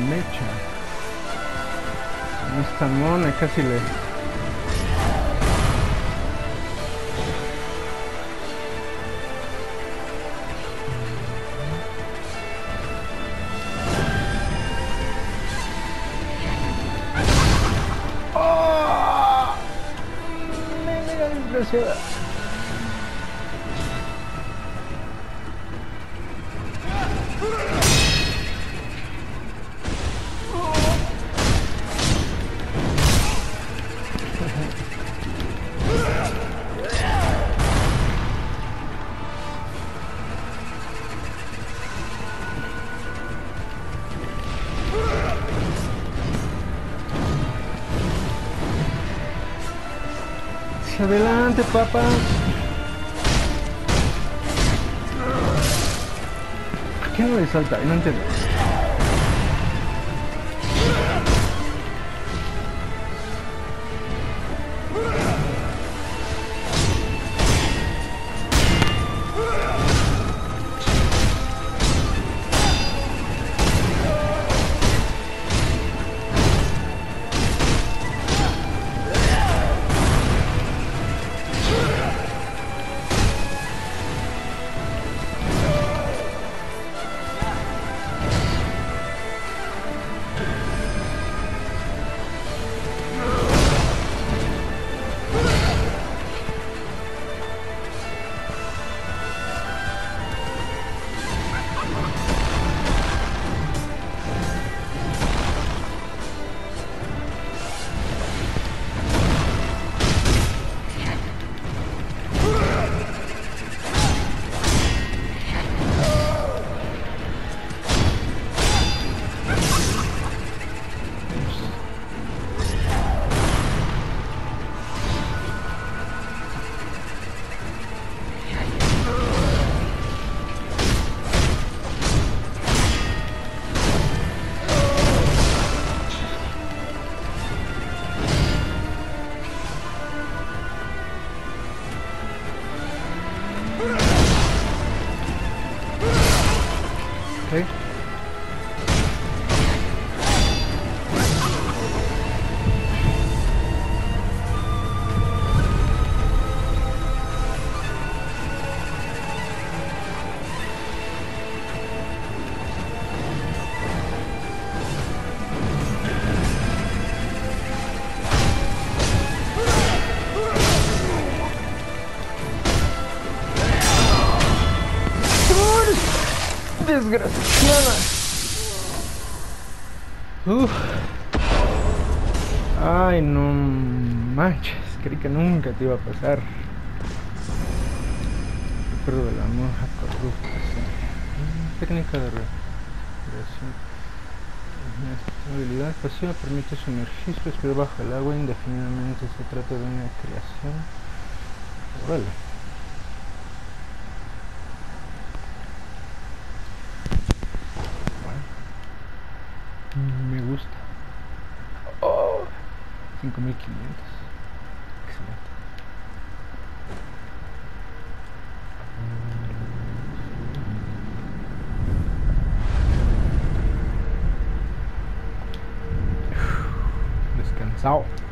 mecha. Con esta mona casi le... ¡Oh! Mega desgraciada. Adelante, papá. ¿Por qué no le salta? No entiendo. Okay. Desgraciada. Ay, no manches, creí que nunca te iba a pasar. Recuerdo de la monja corrupta, sí. Técnica de respiración. Esta habilidad pasiva permite sumergirse, respirar bajo el agua indefinidamente. Se trata de una creación. Vale. Me gusta. Oh, 5500. Excelente. Descansado.